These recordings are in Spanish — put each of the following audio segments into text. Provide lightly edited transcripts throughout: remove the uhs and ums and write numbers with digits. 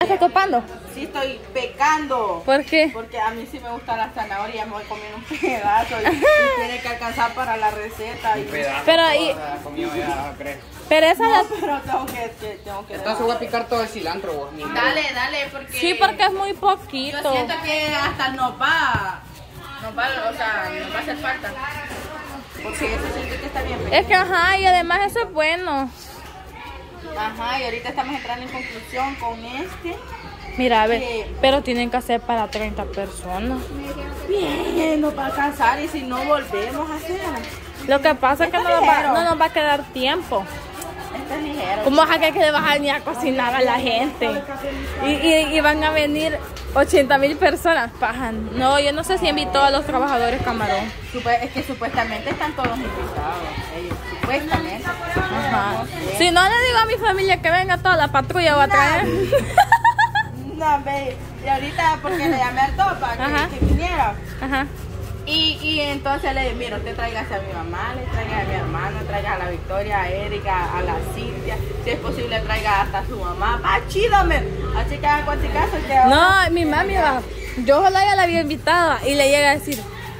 estás topando? Sí, estoy pecando. ¿Por qué? Porque a mí sí me gusta la zanahoria, me voy comiendo un pedazo y tiene que alcanzar para la receta. Un pedazo. Pero pero esa No, la... pero tengo que Entonces voy a picar todo el cilantro, vos. Dale, porque... Sí, porque es muy Yo poquito. siento que hasta nos va a hacer falta. Porque eso siento que está bien pequeño. Es que ajá, y además eso es bueno. Ajá, y ahorita estamos entrando en conclusión con este. Mira, a ver, pero tienen que hacer para 30 personas. Bien, nos va a alcanzar y si no volvemos a hacer. Lo que pasa es que no nos va a quedar tiempo. Este es ligero. ¿Cómo es que le vas a venir a cocinar a la gente? Y van a venir 80,000 personas. Paja. No, yo no sé si invitó a los trabajadores Camarón. Es que supuestamente están todos invitados. Ellos, supuestamente. Ajá. No sé. Si no le digo a mi familia que venga toda la patrulla, voy a traer. No, ve. Y ahorita porque le llamé al Topa Ajá. que viniera. Ajá. Y entonces le dije, mira, usted tráigase a mi mamá, le traiga a mi hermano, traiga a la Victoria, a Erika, a la Cintia, si es posible traiga hasta a su mamá. ¡Ah, chídame! Así que hagan cuanto caso que ahora... No, mi mami va. Yo ojalá ya la había invitado y le llega a decir,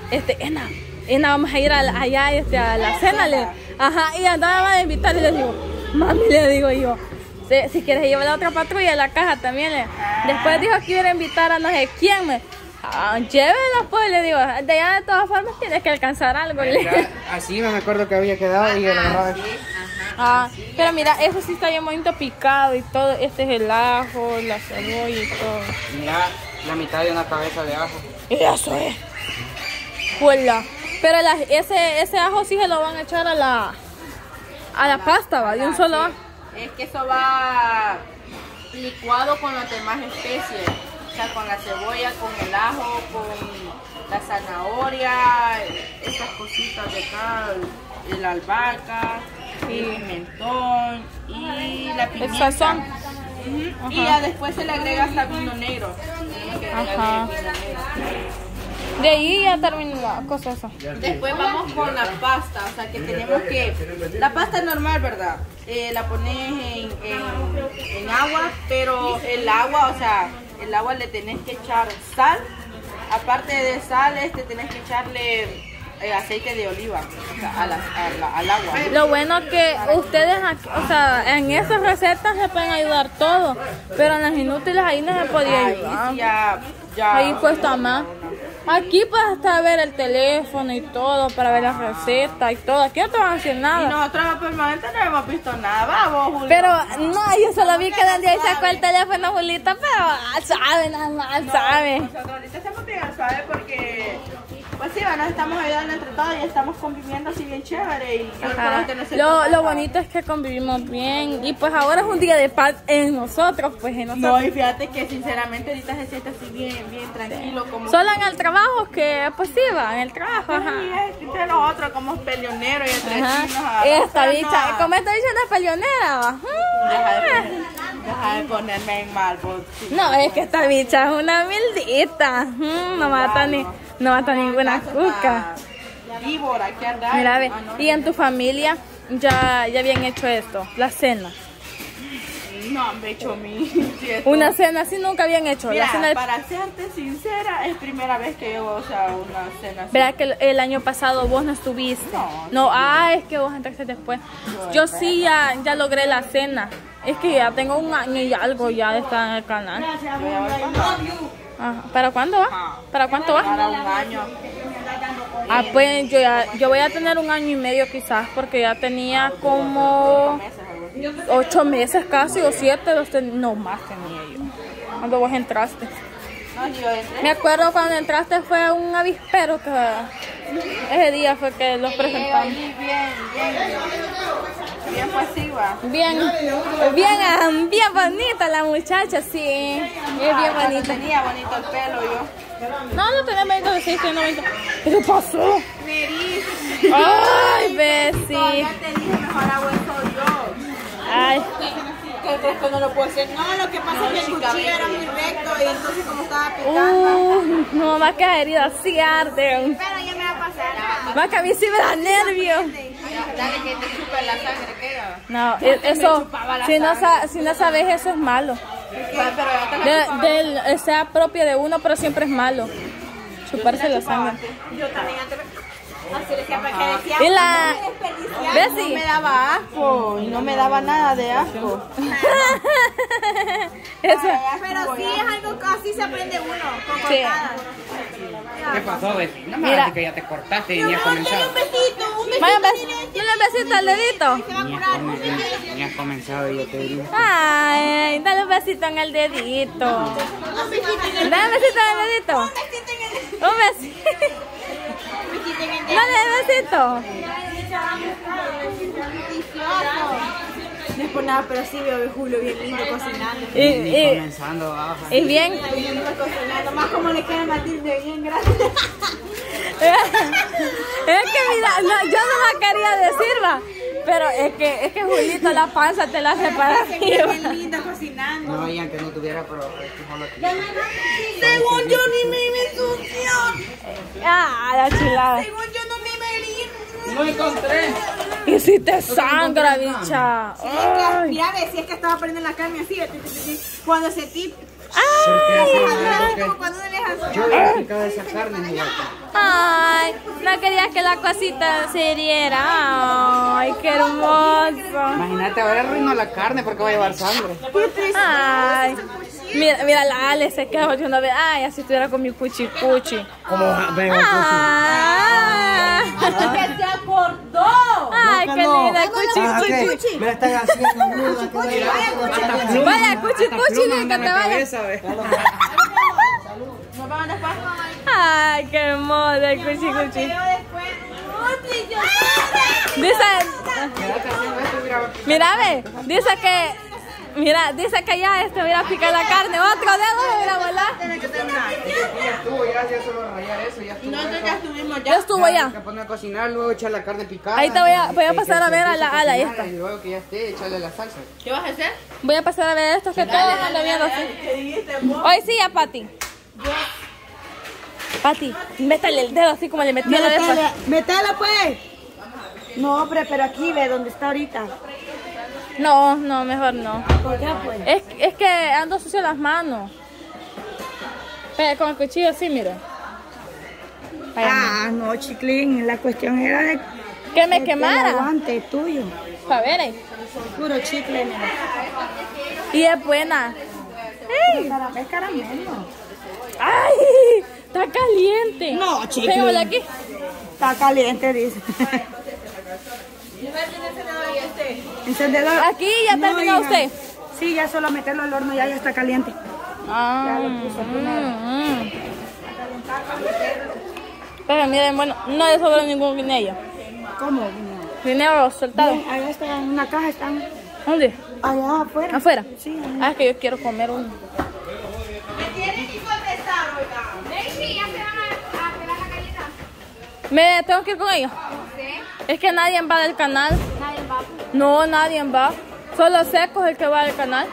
Ena, vamos a ir allá a la cena. Ajá, y andaba a invitar y le digo, mami, le digo yo, si quieres llevar la otra patrulla a la caja también. Después dijo que iba a invitar a no sé quién. Llévela pues, le digo, de allá de todas formas tienes que alcanzar algo. Así no me acuerdo que había quedado y la verdad. Pero mira, eso sí está bien bonito picado y todo. Este es el ajo, la cebolla y todo. Mira, la mitad de una cabeza de ajo. Y eso es. Juela. Pero ese ajo sí se lo van a echar a la pasta, ¿va? De un solo ajo. Es que eso va licuado con las demás especies. O sea, con la cebolla, con el ajo, con la zanahoria, estas cositas de acá, la albahaca, el pimentón y la pimienta. El sazón. Y ya después se le agrega hasta vino negro. Ajá. De ahí ya termina la cosa esa. Después vamos con la pasta, o sea que tenemos que... La pasta normal, ¿verdad? La pones en agua, pero el agua, o sea... El agua le tenés que echar sal, aparte de sal, tenés que echarle aceite de oliva, o sea, al agua. Lo bueno que ustedes, o sea, en esas recetas se pueden ayudar todos, pero en las inútiles ahí no se podía ayudar. Ahí ya, ahí cuesta más. Aquí puedes hasta ver el teléfono y todo para ver la receta y todo. Aquí no te van a hacer nada. Y nosotros permanente no hemos visto nada. Vamos, Julio. Pero no, yo solo vi que desde ahí sacó el teléfono, Julita, pero sabe, nada más, sabe. Nosotros ahorita estamos bien al suave porque, pues sí, nos estamos ayudando entre todos y estamos conviviendo así bien chévere. Y lo bonito es que convivimos bien y pues ahora es un día de paz en nosotros, pues en nosotros. No, y fíjate que sinceramente ahorita se siente así bien tranquilo. Como solo en el trabajo que pues sí va, en el trabajo, ajá. Sí, entre nosotros como peleoneros y entre chinos. Esta bicha, como esta bicha no es peleonera, va. Deja de ponerme en mal, vos. No, es que esta bicha es una humildita. No mata ninguna cuca. Víbora, ¿qué andar? Mira, ve, y en tu familia ya habían hecho esto, la cena. No, me he hecho una cena así nunca habían hecho. Mira, la cena para serte sincera, es primera vez que yo, o sea, una cena así. ¿Verdad que el año pasado vos no estuviste? No, es que vos entraste después. Yo sí ya logré la cena. Es que ya tengo un año y algo ya de estar en el canal. ¿Para cuándo va? ¿Para cuánto va? Para un año. Pues yo voy a tener un año y medio quizás, porque ya tenía como 8 meses casi o 7, no más tenía yo. Cuando vos entraste. No, yo entré. Me acuerdo cuando entraste fue un avispero que ese día fue que los presentamos. Bien pasiva. Bien bonita la muchacha, sí. Es bien bonita. Tenía bonito el pelo yo. No tenía bonito de 6, no bonito. ¿Qué pasó? Ay, Bessie. Ya te dije, mejor hago eso yo. Ay. ¿Qué crees que no lo puedo hacer? No, lo que pasa es que el cuchillo era muy recto y entonces como estaba picando. No, más que herida así arde. Pero ya me va a pasar. Más que a mí sí me da nervio. Dale que te chupa la sangre, ¿qué? No, eso, si no sabes eso es malo. sea propia de uno, pero siempre es malo. Chuparse la sangre. Yo también antes así decía, porque decía, Y la... ¿Ves? no me daba asco, y no me daba nada de asco. Eso. Pero sí es algo que así se aprende uno, con Sí. cortadas. ¿Qué pasó, vecina? No me Mira. digas que ya te cortaste y ni has comenzado. Un besito, Vaya, dale un besito al dedito. Ni has comenzado y yo te digo. Ay, dale un besito en el dedito. Dale un besito en el dedito. Un besito. Dale un besito. No es por nada, pero sí veo a Julio bien lindo cocinando. Ni comenzando abajo. Y bien. Cocinando, más como le queda a Matilde, bien grande. Es que mira, no, yo no la quería decir, va. Pero es que Julito la panza te la hace para arriba. Bien lindo cocinando. No veían que no tuviera, pero no lo Según yo ni me ensució. Ah, la chilada. Según yo no me herí. No encontré. Y si te sangra, bicha. Ay. Mira, ve, si es que estaba poniendo la carne así, cuando se tip. Como cuando uno le hace. Yo había picado esa carne, fíjate. Ay, no querías que la cosita se hiriera. Ay, qué hermoso. Imagínate, ahora arruinó la carne porque va a llevar sangre. Ay, mira la Ale se quedó yo una vez. Ay, así estuviera con mi cuchi cuchi. ¿Cómo veo? Ay, ¡Que se acordó! ay, qué linda el cuchi cuchi. Me la están haciendo muda. Vaya, cuchi cuchi, que te vaya. ¿Nos vamos después? Ay, qué hermoso el cuchi cuchi. Dice, mira, ve, dice que ya hubiera picado la carne, otro dedo me hubiera volado. Tiene que terminar. Ya estuvo, ya solo rayar eso, ya estuvo. Nosotros ya estuvimos Ya estuvo ya. Que poner a cocinar, luego echar la carne picada. Ahí te voy a pasar a ver a la esta. Y luego que ya esté, echarle la salsa. ¿Qué vas a hacer? Voy a pasar a ver esto que todos andan viendo así. Hoy sí, a Pati. Pati, métale el dedo así como le metí la de esa. Metela pues. No, hombre, pero aquí ve donde está ahorita. No, mejor no. ¿Por qué pues? Es que ando sucio las manos. Pero con el cuchillo así, mira. Ah, no, Chiclín, la cuestión era de Que me el quemara. aguante tuyo. A ver ahí. Puro chicle, mira. Y es buena. ¡Ey! Es caramelo. ¡Ay! Está caliente. No, chicle. Pégamela aquí. Está caliente, dice. Encendedor. Aquí ya terminó hija. usted. Sí, ya solo meterlo al horno, ya está caliente. Ah, Ya lo puse primero. Pero miren, bueno, no le sobró ningún guineo. ¿Cómo? Guineo soltado. Bien, allá está, en una caja están. ¿Dónde? Allá afuera. ¿Afuera? Sí. Ah, es que yo quiero comer uno. Tienen que contestar, oiga. ¿Me tengo que ir con ellos? Es que nadie va del canal. No, nadie va. Solo Seco es el que va del canal.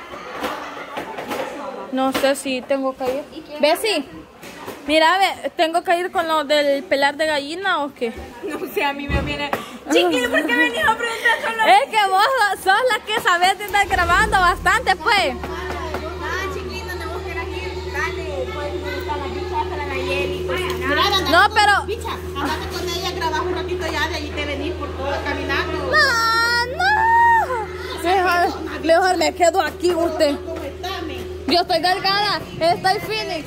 No sé si tengo que ir. ¿Ves? Sí. Mira, ve, ¿tengo que ir con lo del pelar de gallina o qué? No sé, a mí me viene. Chiqui, ¿por qué venís a preguntar solo? Es que vos sos la que sabés de estar grabando bastante, pues. Ah, chiquilín, donde vos quieras ir, dale. Puedes ir a la bicha, a la Nayeli. No, pero... Bicha, andate con ella, grabás un ratito ya, de allí te venís por todo caminando. No. Mejor me quedo aquí, usted. Yo estoy delgada, estoy Phoenix.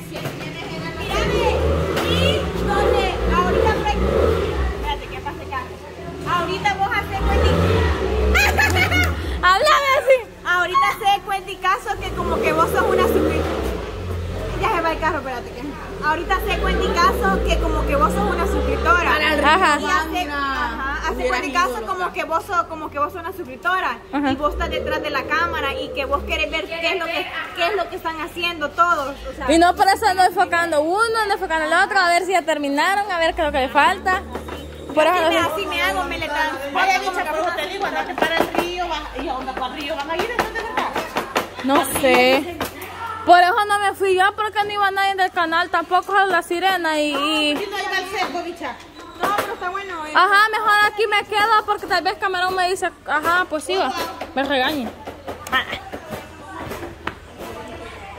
Y donde ahorita espérate, ¿qué pasa acá? Ahorita vos haces cuenta. Háblame así. Ahorita se cuenta y caso que como que vos sos una suscriptora. Ya se va el carro, espérate que. Ahorita se cuenta y caso que como que vos sos una suscriptora. Ajá. Y hace cuenta y caso como que vos sos una suscriptora. Ajá. Y vos estás detrás de la cámara y que vos querés ver qué es lo que están haciendo todos. O sea, Y no por eso ando enfocando uno, ando enfocando el otro, a ver si ya terminaron, a ver qué es lo que le falta. Por eso así me hago, me le dan. Vaya, bicha, por eso te digo, andate para el río, y a onda para el río, van a ir entonces, ¿verdad? no sé. Por eso no me fui yo, porque no iba nadie del canal, tampoco a la sirena y... Y no iba al cerco, bicha. No, pero está bueno. Ajá, mejor aquí me quedo porque tal vez Camarón me dice, ajá, pues sí, va, me regañe.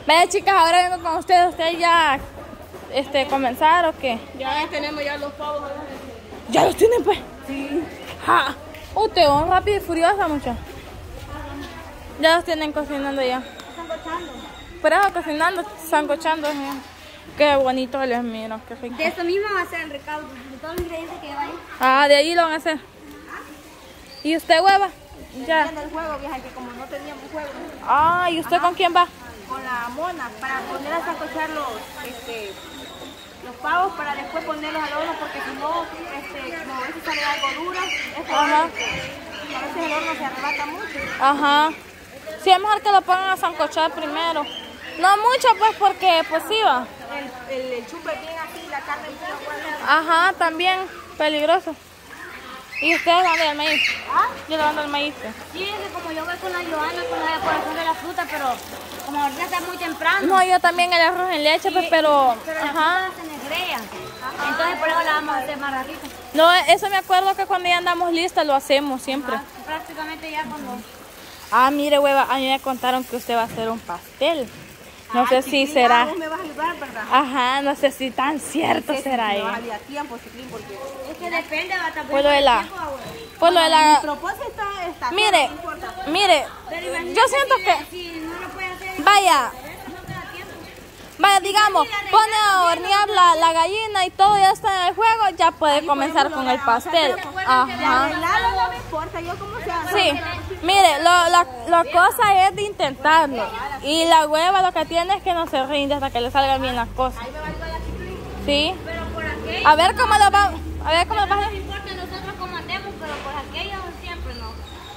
Vaya chicas, ahora vengo con ustedes. ¿Ustedes ya comenzar o qué? Ya tenemos ya los pavos. ¿Ya los tienen pues? Sí. Ja. Usted va rápido y furiosa mucho. Ya los tienen cocinando ya. Sancochando. Por eso cocinando, sancochando. Qué bonito les miro, qué rico. De eso mismo va a ser el recaudo, de todos los ingredientes que lleva ahí. Ah, de ahí lo van a hacer. ¿Y usted, hueva? Ya. El juego, vieja, que como no teníamos juego, Ah, ¿y usted con quién va? con la mona, para poner a sancochar los pavos, para después ponerlos al horno, porque si no, como a veces sale algo duro, Ajá. a veces el horno se arrebata mucho. Ajá. Sí, es mejor que lo pongan a sancochar primero. No mucho, pues, porque pues iba. El chupe bien así, la carne bien aguada. Ajá, también peligroso. ¿Y ustedes van del maíz? ¿Ah? Yo le mando el maíz. Sí, es que como yo voy con la Joana, con la decoración de la fruta, pero como ahorita está muy temprano. No, yo también el arroz en leche, pues, pero... Pero la Ajá. fruta se negrea. Entonces por eso la vamos a hacer más ratito. No, eso me acuerdo que cuando ya andamos listas lo hacemos siempre. Prácticamente ya cuando... Ah, mire, hueva, a mí me contaron que usted va a hacer un pastel. No sé si será... Vos me vas a ayudar, ¿verdad? Ajá, no sé si tan cierto será Me vas a ahí. salir a tiempo, Chiquilín, porque... Es que depende, va a estar Pues lo de la... tiempo, abuela. Pues lo de Mi la... propósito está... Mire, no importa. mire, Pero imagínate yo siento que... si no lo puede hacer, Vaya, no te da tiempo. vaya, digamos, pone a hornear la gallina y todo ya está en el juego, ya puede comenzar con el pastel. Ajá. Arreglarlo no me importa, yo como sea. Sí, mire, la cosa es de intentarlo. Y la hueva lo que tiene es que no se rinde hasta que le salgan bien las cosas. Sí. Pero por aquello, A ver cómo lo va. A ver cómo lo va a no hacer. importa nosotros cómo andemos, pero por aquello siempre no.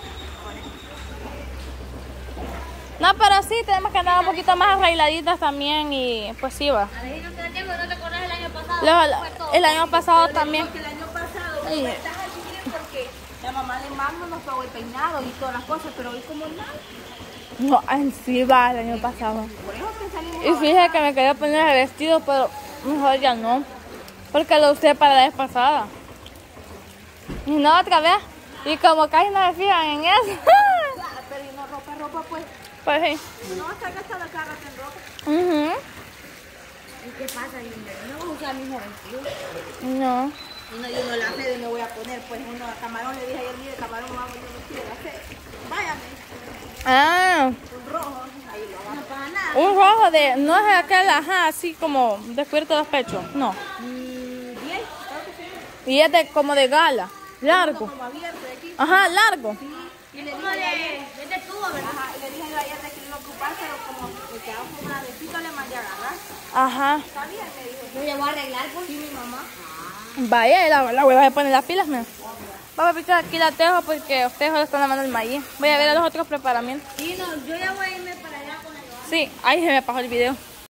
No, pero sí, tenemos que andar un poquito más arregladitas también y pues sí va. A ver, no te da tiempo, no te acordás el año pasado. Luego, el año pasado también. El año pasado, ventaja Chiquilín, porque la mamá de Magno nos pagó el peinado y todas las cosas, pero hoy como nada. No, en sí va el año pasado. Por eso que salimos. Y fíjate que me quería poner el vestido, pero mejor ya no. Porque lo usé para la vez pasada. Y no otra vez. Y como casi no me fijan en eso. Pero y no ropa, pues. Pues sí. No vas a gastar la cara en ropa. Ujú. ¿Y qué pasa, Linda? No vamos a usar el mismo vestido. No. Y no, yo no la sé, me voy a poner, pues uno a Camarón le dije ayer, mire, Camarón mamá, yo no quiero hacer. Váyame, Ah, un rojo, ahí lo vamos. No pasa nada. un rojo de, no es aquel, ajá, así como descubierto los pechos, no. Bien, claro que sí. Y es de, como de gala, largo. Como abierto de aquí. Ajá, largo. Y le Como dije, es de tubo, ¿verdad? ajá, y le dije yo ayer de que iba a ocupar, pero como me quedaba con una besito, le mandé a agarrar. Ajá. Está bien, me dijo. Yo ya voy a arreglar, pues. Sí, mi mamá. Vaya, la hueva se pone las pilas, mira. Vamos a picar aquí la tejo porque ustedes solo están lavando el maíz. Voy a ver a los otros preparamientos. Sí, no, yo ya voy a irme para allá con el... Sí, ahí se me pasó el video.